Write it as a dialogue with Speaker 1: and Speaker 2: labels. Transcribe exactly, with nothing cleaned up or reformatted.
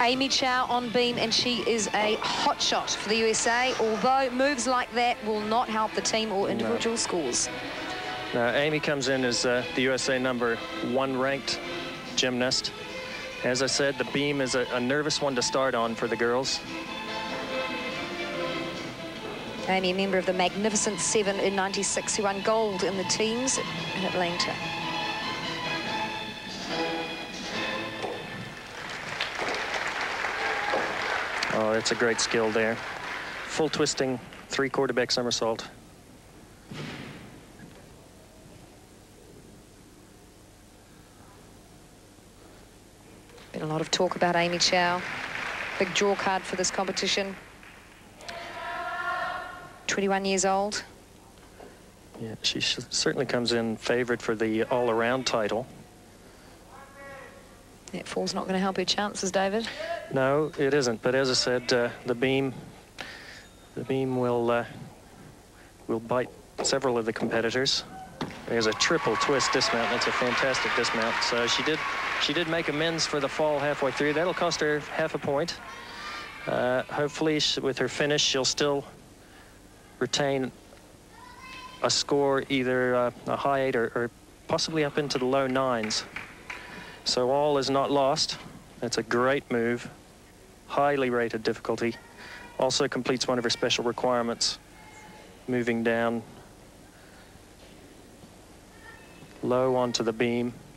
Speaker 1: Amy Chow on beam, and she is a hot shot for the U S A, although moves like that will not help the team or individual no. scores.
Speaker 2: Now, Amy comes in as uh, the U S A number one ranked gymnast. As I said, the beam is a, a nervous one to start on for the girls.
Speaker 1: Amy, a member of the Magnificent Seven in ninety-six, who won gold in the teams in Atlanta.
Speaker 2: Oh, that's a great skill there. Full twisting, three quarterback somersault.
Speaker 1: Been a lot of talk about Amy Chow. Big draw card for this competition. twenty-one years old.
Speaker 2: Yeah, she certainly comes in favourite for the all-around title.
Speaker 1: That fall's not going to help her chances, David.
Speaker 2: No, it isn't. But as I said, uh, the beam, the beam will uh, will bite several of the competitors. There's a triple twist dismount. That's a fantastic dismount. So she did, she did make amends for the fall halfway through. That'll cost her half a point. Uh, hopefully, she, with her finish, she'll still retain a score, either uh, a high eight or, or possibly up into the low nines. So all is not lost. That's a great move. Highly rated difficulty. Also completes one of her special requirements. Moving down low onto the beam.